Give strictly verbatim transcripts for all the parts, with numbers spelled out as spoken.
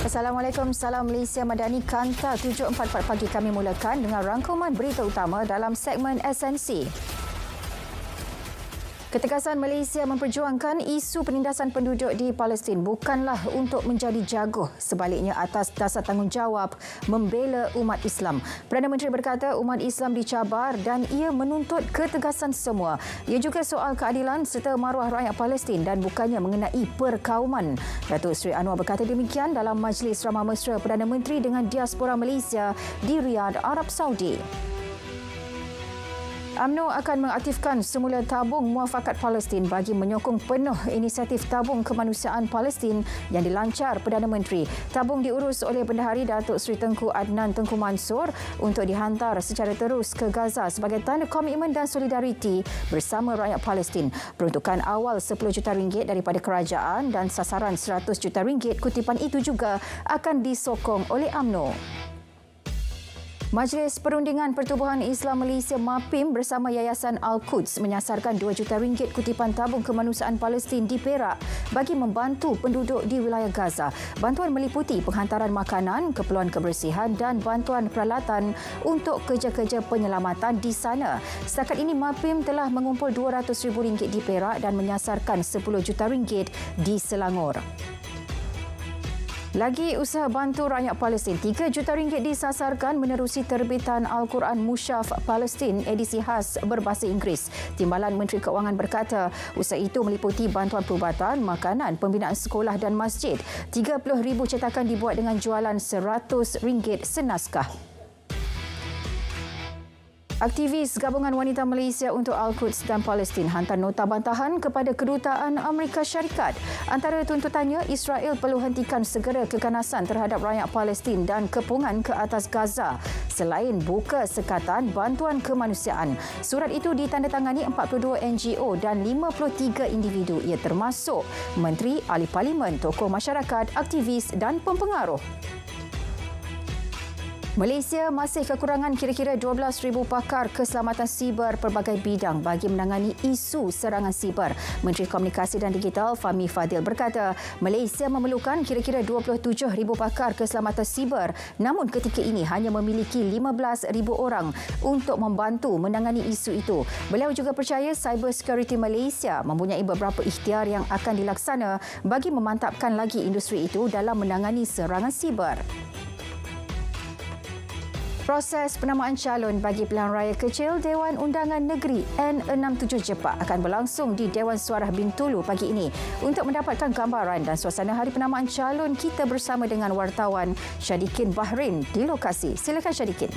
Assalamualaikum, salam Malaysia Madani. Kanta tujuh empat puluh empat pagi kami mulakan dengan rangkuman berita utama dalam segmen S N C. Ketegasan Malaysia memperjuangkan isu penindasan penduduk di Palestin bukanlah untuk menjadi jaguh. Sebaliknya, atas dasar tanggungjawab membela umat Islam. Perdana Menteri berkata umat Islam dicabar dan ia menuntut ketegasan semua. Ia juga soal keadilan serta maruah rakyat Palestin dan bukannya mengenai perkauman. Datuk Seri Anwar berkata demikian dalam Majlis Ramah Mesra Perdana Menteri dengan diaspora Malaysia di Riyadh, Arab Saudi. UMNO akan mengaktifkan semula tabung muafakat Palestin bagi menyokong penuh inisiatif tabung kemanusiaan Palestin yang dilancar Perdana Menteri. Tabung diurus oleh Bendahari Datuk Seri Tengku Adnan Tengku Mansur untuk dihantar secara terus ke Gaza sebagai tanda komitmen dan solidariti bersama rakyat Palestin. Peruntukan awal sepuluh juta ringgit daripada kerajaan dan sasaran seratus juta ringgit kutipan itu juga akan disokong oleh UMNO. Majlis Perundingan Pertubuhan Islam Malaysia MAPIM bersama Yayasan Al-Quds menyasarkan dua juta ringgit kutipan tabung kemanusiaan Palestin di Perak bagi membantu penduduk di wilayah Gaza. Bantuan meliputi penghantaran makanan, keperluan kebersihan dan bantuan peralatan untuk kerja-kerja penyelamatan di sana. Setakat ini MAPIM telah mengumpul dua ratus ribu ringgit di Perak dan menyasarkan sepuluh juta ringgit di Selangor. Lagi usaha bantu rakyat Palestin, tiga juta ringgit disasarkan menerusi terbitan Al-Quran Mushaf Palestin edisi khas berbahasa Inggeris. Timbalan Menteri Keuangan berkata usaha itu meliputi bantuan perubatan, makanan, pembinaan sekolah dan masjid. tiga puluh ribu cetakan dibuat dengan jualan seratus ringgit senaskah. Aktivis Gabungan Wanita Malaysia untuk Al-Quds dan Palestin hantar nota bantahan kepada Kedutaan Amerika Syarikat. Antara tuntutannya, Israel perlu hentikan segera keganasan terhadap rakyat Palestin dan kepungan ke atas Gaza selain buka sekatan bantuan kemanusiaan. Surat itu ditandatangani empat puluh dua N G O dan lima puluh tiga individu. Ia termasuk menteri, ahli parlimen, tokoh masyarakat, aktivis dan pempengaruh. Malaysia masih kekurangan kira-kira dua belas ribu pakar keselamatan siber pelbagai bidang bagi menangani isu serangan siber. Menteri Komunikasi dan Digital Fahmi Fadil berkata Malaysia memerlukan kira-kira dua puluh tujuh ribu pakar keselamatan siber, namun ketika ini hanya memiliki lima belas ribu orang untuk membantu menangani isu itu. Beliau juga percaya Cyber Security Malaysia mempunyai beberapa ikhtiar yang akan dilaksana bagi memantapkan lagi industri itu dalam menangani serangan siber. Proses penamaan calon bagi pilihan raya kecil Dewan Undangan Negeri N enam tujuh Jepak akan berlangsung di Dewan Suara Bintulu pagi ini. Untuk mendapatkan gambaran dan suasana hari penamaan calon, kita bersama dengan wartawan Syadikin Bahrain di lokasi. Silakan Syadikin.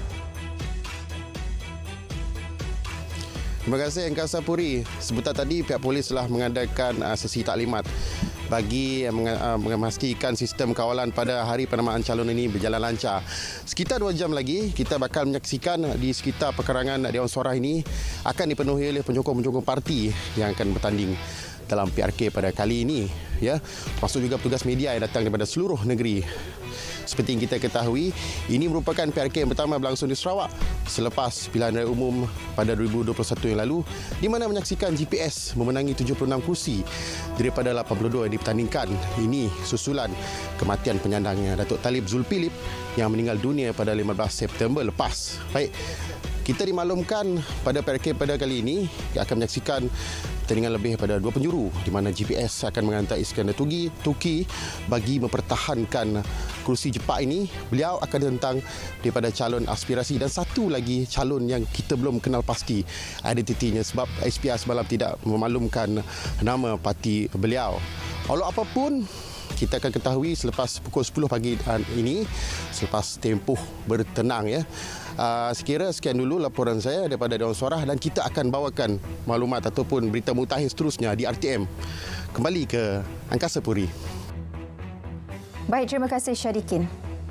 Terima kasih Angkasa Puri. Sebentar tadi pihak polis telah mengadakan uh, sesi taklimat bagi uh, memastikan sistem kawalan pada hari penamaan calon ini berjalan lancar. Sekitar dua jam lagi kita bakal menyaksikan di sekitar perkarangan Dewan Suara ini akan dipenuhi oleh penyokong-penyokong parti yang akan bertanding dalam P R K pada kali ini, ya. Termasuk juga petugas media yang datang daripada seluruh negeri. Seperti yang kita ketahui, ini merupakan P R K yang pertama berlangsung di Sarawak selepas pilihan raya umum pada dua ribu dua puluh satu yang lalu, di mana menyaksikan G P S memenangi tujuh puluh enam kursi daripada lapan puluh dua yang dipertandingkan. Ini susulan kematian penyandangnya Datuk Talib Zulkifli yang meninggal dunia pada lima belas September lepas. Baik, kita dimaklumkan pada P R K pada kali ini akan menyaksikan pertandingan lebih pada dua penjuru di mana G P S akan menghantar Iskandar Tugi, Tuki bagi mempertahankan kursi Jepak ini. Beliau akan ditentang daripada calon aspirasi dan satu lagi calon yang kita belum kenal pasti identitinya sebab S P R semalam tidak memaklumkan nama parti beliau. Walau apapun, kita akan ketahui selepas pukul sepuluh pagi ini, selepas tempoh bertenang, ya. Uh, sekira sekian dulu laporan saya daripada Dewan Suara dan kita akan bawakan maklumat ataupun berita mutakhir seterusnya di R T M. Kembali ke Angkasa Puri. Baik, terima kasih Syadikin.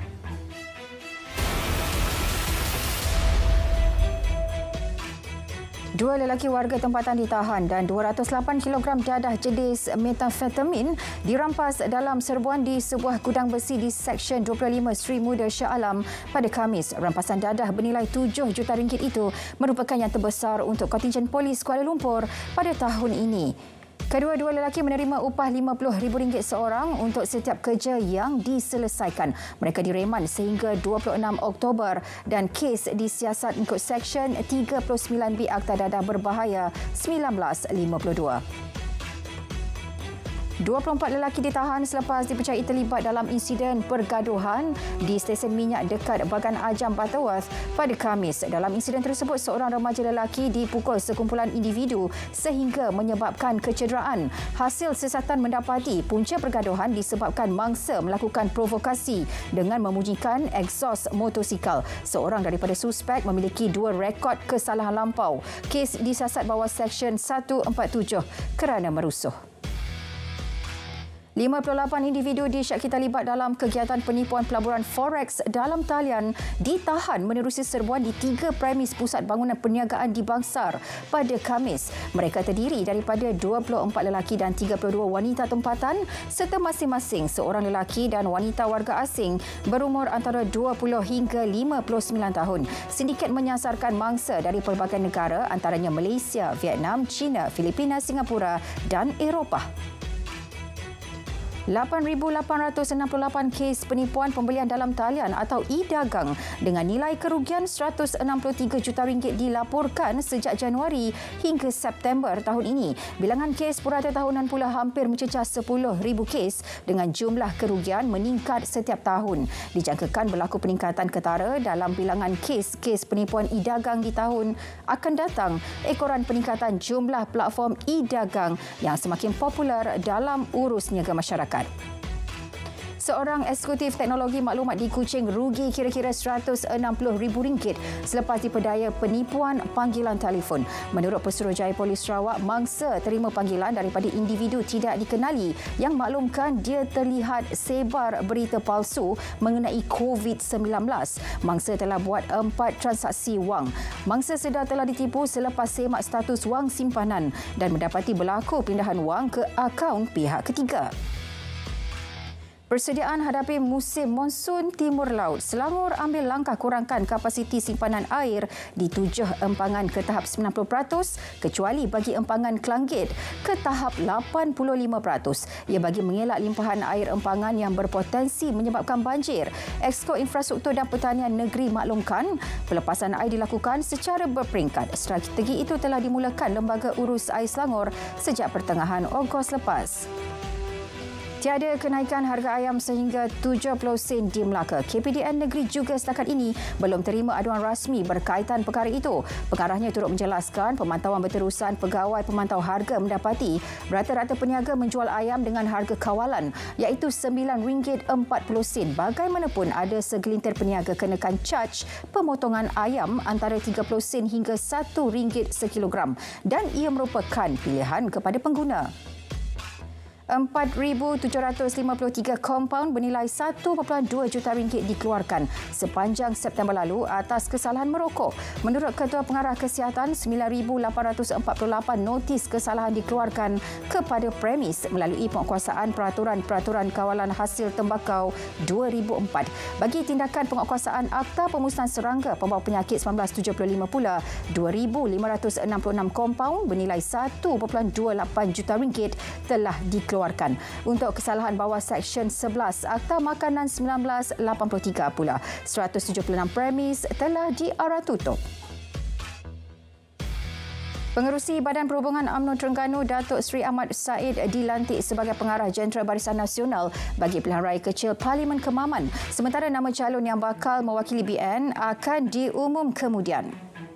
Dua lelaki warga tempatan ditahan dan dua ratus lapan kilogram dadah jenis metamfetamin dirampas dalam serbuan di sebuah gudang besi di Seksyen dua puluh lima Sri Muda Shah Alam pada Khamis. Rampasan dadah bernilai tujuh juta ringgit itu merupakan yang terbesar untuk kontingen polis Kuala Lumpur pada tahun ini. Kedua-dua lelaki menerima upah lima puluh ribu ringgit seorang untuk setiap kerja yang diselesaikan. Mereka direman sehingga dua puluh enam Oktober dan kes disiasat mengikut Seksyen tiga puluh sembilan B Akta Dadah Berbahaya seribu sembilan ratus lima puluh dua. dua puluh empat lelaki ditahan selepas dipercayai terlibat dalam insiden pergaduhan di stesen minyak dekat Bagan Ajam, Butterworth pada Khamis. Dalam insiden tersebut, seorang remaja lelaki dipukul sekumpulan individu sehingga menyebabkan kecederaan. Hasil siasatan mendapati punca pergaduhan disebabkan mangsa melakukan provokasi dengan memunyikan egsos motosikal. Seorang daripada suspek memiliki dua rekod kesalahan lampau. Kes disiasat bawah Seksyen seratus empat puluh tujuh kerana merusuh. lima puluh lapan individu disyaki terlibat dalam kegiatan penipuan pelaburan forex dalam talian ditahan menerusi serbuan di tiga premis pusat bangunan perniagaan di Bangsar pada Khamis. Mereka terdiri daripada dua puluh empat lelaki dan tiga puluh dua wanita tempatan serta masing-masing seorang lelaki dan wanita warga asing berumur antara dua puluh hingga lima puluh sembilan tahun. Sindiket menyasarkan mangsa dari pelbagai negara antaranya Malaysia, Vietnam, China, Filipina, Singapura dan Eropah. lapan ribu lapan ratus enam puluh lapan kes penipuan pembelian dalam talian atau e-dagang dengan nilai kerugian seratus enam puluh tiga juta ringgit dilaporkan sejak Januari hingga September tahun ini. Bilangan kes purata tahunan pula hampir mencecah sepuluh ribu kes dengan jumlah kerugian meningkat setiap tahun. Dijangkakan berlaku peningkatan ketara dalam bilangan kes-kes penipuan e-dagang di tahun akan datang ekoran peningkatan jumlah platform e-dagang yang semakin popular dalam urus niaga masyarakat. Seorang eksekutif teknologi maklumat di Kuching rugi kira-kira seratus enam puluh ribu ringgit selepas dipedaya penipuan panggilan telefon. Menurut Pesuruhjaya Polis Sarawak, mangsa terima panggilan daripada individu tidak dikenali yang maklumkan dia terlihat sebar berita palsu mengenai COVID sembilan belas. Mangsa telah buat empat transaksi wang. Mangsa sedar telah ditipu selepas semak status wang simpanan dan mendapati berlaku pindahan wang ke akaun pihak ketiga. Persediaan hadapi musim monsun Timur Laut, Selangor ambil langkah kurangkan kapasiti simpanan air di tujuh empangan ke tahap sembilan puluh peratus kecuali bagi empangan Kelangit ke tahap lapan puluh lima peratus. Ia bagi mengelak limpahan air empangan yang berpotensi menyebabkan banjir. Exco Infrastruktur dan Pertanian Negeri maklumkan pelepasan air dilakukan secara berperingkat. Strategi itu telah dimulakan Lembaga Urus Air Selangor sejak pertengahan Ogos lepas. Tiada kenaikan harga ayam sehingga tujuh puluh sen di Melaka. K P D N negeri juga setakat ini belum terima aduan rasmi berkaitan perkara itu. Pengarahnya turut menjelaskan pemantauan berterusan pegawai pemantau harga mendapati rata-rata peniaga menjual ayam dengan harga kawalan iaitu sembilan ringgit empat puluh sen. Bagaimanapun ada segelintir peniaga kenakan caj pemotongan ayam antara tiga puluh sen hingga satu ringgit sekilogram dan ia merupakan pilihan kepada pengguna. empat ribu tujuh ratus lima puluh tiga kompaun bernilai satu perpuluhan dua juta ringgit dikeluarkan sepanjang September lalu atas kesalahan merokok. Menurut Ketua Pengarah Kesihatan, sembilan ribu lapan ratus empat puluh lapan notis kesalahan dikeluarkan kepada premis melalui penguatkuasaan Peraturan-Peraturan Kawalan Hasil Tembakau dua ribu empat. Bagi tindakan penguatkuasaan Akta Pemusnahan Serangga Pembawa Penyakit seribu sembilan ratus tujuh puluh lima pula, dua ribu lima ratus enam puluh enam kompaun bernilai satu perpuluhan dua lapan juta ringgit telah dikeluarkan. Keluarkan. Untuk kesalahan bawah Seksyen sebelas Akta Makanan seribu sembilan ratus lapan puluh tiga pula, seratus tujuh puluh enam premis telah diarah tutup. Pengerusi Badan Perhubungan U M N O Terengganu, Datuk Seri Ahmad Said dilantik sebagai Pengarah Jentera Barisan Nasional bagi pilihan raya kecil Parlimen Kemaman. Sementara nama calon yang bakal mewakili B N akan diumum kemudian.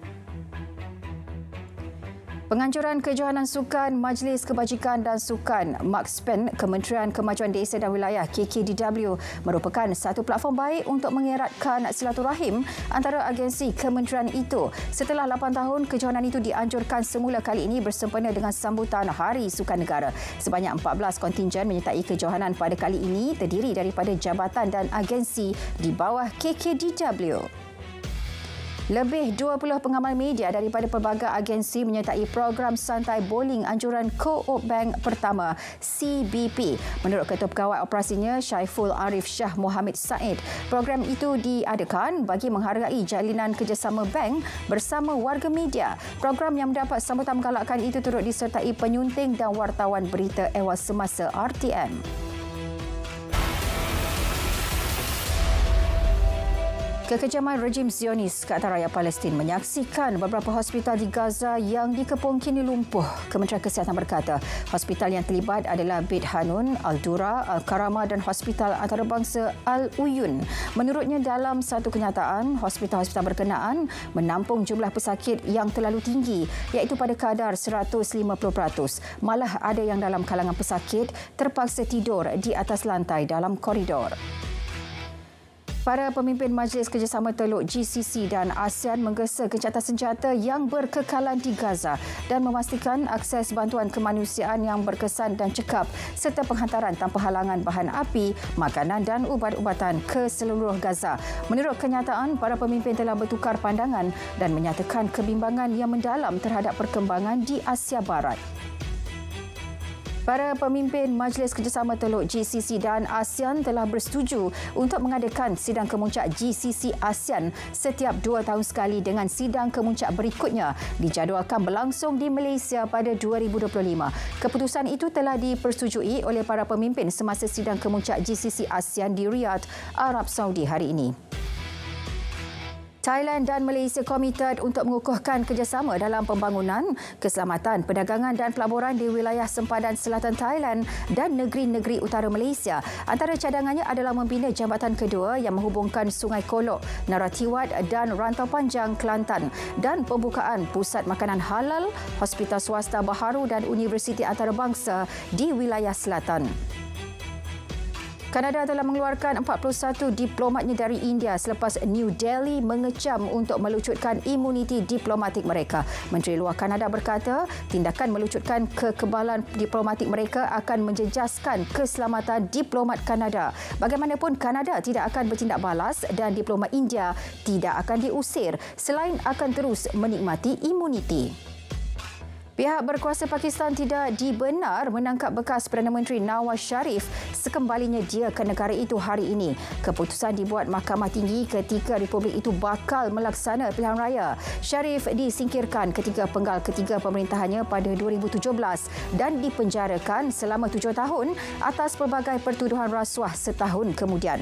Penganjuran Kejohanan Sukan Majlis Kebajikan dan Sukan MAKSPEN Kementerian Kemajuan Desa dan Wilayah K K D W merupakan satu platform baik untuk mengeratkan silaturahim antara agensi kementerian itu. Setelah lapan tahun, kejohanan itu dianjurkan semula kali ini bersempena dengan sambutan Hari Sukan Negara. Sebanyak empat belas kontingen menyertai kejohanan pada kali ini terdiri daripada jabatan dan agensi di bawah K K D W. Lebih dua puluh pengamal media daripada pelbagai agensi menyertai program santai bowling anjuran Co-op Bank Pertama C B P. Menurut Ketua Pegawai Operasinya Syaiful Arif Shah Mohammed Said, program itu diadakan bagi menghargai jalinan kerjasama bank bersama warga media. Program yang mendapat sambutan menggalakan itu turut disertai penyunting dan wartawan berita ewas semasa R T M. Kekejaman rejim Zionis ke atas rakyat Palestin menyaksikan beberapa hospital di Gaza yang dikepung kini lumpuh. Kementerian Kesihatan berkata, hospital yang terlibat adalah Beit Hanun, Al-Dura, Al-Karama dan Hospital Antarabangsa Al-Uyun. Menurutnya, dalam satu kenyataan, hospital-hospital berkenaan menampung jumlah pesakit yang terlalu tinggi, iaitu pada kadar seratus lima puluh peratus. Malah ada yang dalam kalangan pesakit terpaksa tidur di atas lantai dalam koridor. Para pemimpin Majlis Kerjasama Teluk G C C dan ASEAN menggesa gencatan senjata yang berkekalan di Gaza dan memastikan akses bantuan kemanusiaan yang berkesan dan cekap serta penghantaran tanpa halangan bahan api, makanan dan ubat-ubatan ke seluruh Gaza. Menurut kenyataan, para pemimpin telah bertukar pandangan dan menyatakan kebimbangan yang mendalam terhadap perkembangan di Asia Barat. Para pemimpin Majlis Kerjasama Teluk G C C dan ASEAN telah bersetuju untuk mengadakan sidang kemuncak G C C ASEAN setiap dua tahun sekali dengan sidang kemuncak berikutnya dijadualkan berlangsung di Malaysia pada dua ribu dua puluh lima. Keputusan itu telah dipersetujui oleh para pemimpin semasa sidang kemuncak G C C ASEAN di Riyadh, Arab Saudi hari ini. Thailand dan Malaysia komited untuk mengukuhkan kerjasama dalam pembangunan, keselamatan, perdagangan dan pelaburan di wilayah sempadan selatan Thailand dan negeri-negeri utara Malaysia. Antara cadangannya adalah membina jambatan kedua yang menghubungkan Sungai Kolok, Narathiwat dan Rantau Panjang, Kelantan dan pembukaan pusat makanan halal, hospital swasta baharu dan universiti antarabangsa di wilayah selatan. Kanada telah mengeluarkan empat puluh satu diplomatnya dari India selepas New Delhi mengecam untuk melucutkan imuniti diplomatik mereka. Menteri Luar Kanada berkata, tindakan melucutkan kekebalan diplomatik mereka akan menjejaskan keselamatan diplomat Kanada. Bagaimanapun, Kanada tidak akan bertindak balas dan diplomat India tidak akan diusir selain akan terus menikmati imuniti. Pihak berkuasa Pakistan tidak dibenar menangkap bekas Perdana Menteri Nawaz Sharif sekembalinya dia ke negara itu hari ini. Keputusan dibuat Mahkamah Tinggi ketika Republik itu bakal melaksana pilihan raya. Sharif disingkirkan ketika penggal ketiga pemerintahannya pada dua ribu tujuh belas dan dipenjarakan selama tujuh tahun atas pelbagai pertuduhan rasuah setahun kemudian.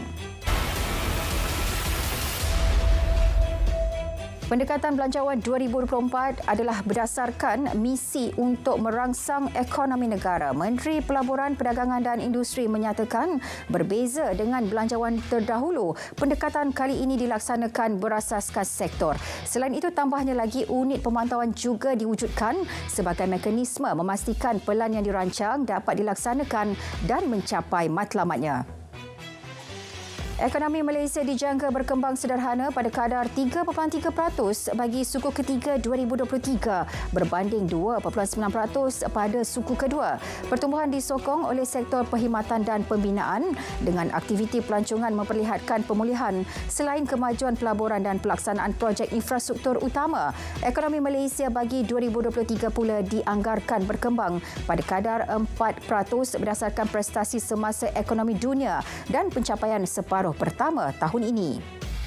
Pendekatan Belanjawan dua ribu dua puluh empat adalah berdasarkan misi untuk merangsang ekonomi negara. Menteri Pelaburan, Perdagangan dan Industri menyatakan berbeza dengan belanjawan terdahulu, pendekatan kali ini dilaksanakan berasaskan sektor. Selain itu, tambahnya lagi unit pemantauan juga diwujudkan sebagai mekanisme memastikan pelan yang dirancang dapat dilaksanakan dan mencapai matlamatnya. Ekonomi Malaysia dijangka berkembang sederhana pada kadar tiga perpuluhan tiga peratus bagi suku ketiga dua ribu dua puluh tiga berbanding dua perpuluhan sembilan peratus pada suku kedua. Pertumbuhan disokong oleh sektor perkhidmatan dan pembinaan dengan aktiviti pelancongan memperlihatkan pemulihan selain kemajuan pelaburan dan pelaksanaan projek infrastruktur utama. Ekonomi Malaysia bagi dua ribu dua puluh tiga pula dianggarkan berkembang pada kadar empat peratus berdasarkan prestasi semasa ekonomi dunia dan pencapaian separuh pertama tahun ini.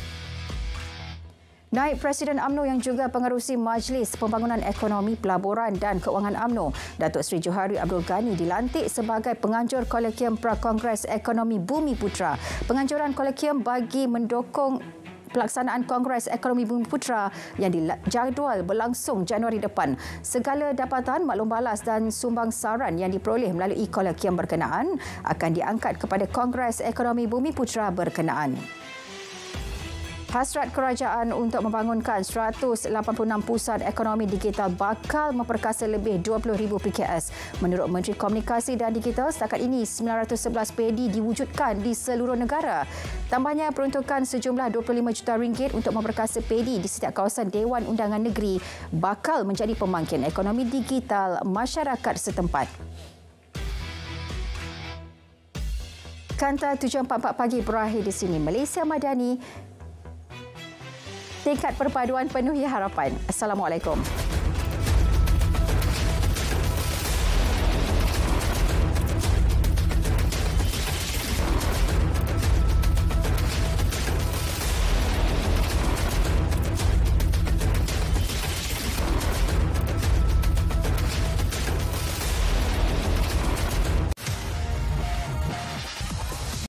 Naib Presiden U M N O yang juga pengerusi Majlis Pembangunan Ekonomi, Pelaburan dan Keuangan U M N O, Datuk Seri Johari Abdul Ghani dilantik sebagai penganjur Kolegium Pra-Kongres Ekonomi Bumi Putra. Penganjuran kolegium bagi mendukung pelaksanaan Kongres Ekonomi Bumi Putra yang dijadual berlangsung Januari depan. Segala dapatan, maklum balas dan sumbang saran yang diperoleh melalui kolegium berkenaan akan diangkat kepada Kongres Ekonomi Bumi Putra berkenaan. Hasrat kerajaan untuk membangunkan seratus lapan puluh enam pusat ekonomi digital bakal memperkasa lebih dua puluh ribu P K S. Menurut Menteri Komunikasi dan Digital, setakat ini sembilan ratus sebelas P D diwujudkan di seluruh negara. Tambahnya, peruntukan sejumlah dua puluh lima juta ringgit untuk memperkasa P D di setiap kawasan Dewan Undangan Negeri bakal menjadi pembangkit ekonomi digital masyarakat setempat. Kanta tujuh empat puluh empat pagi berakhir di sini. Malaysia Madani Tekad perpaduan penuhi harapan. Assalamualaikum.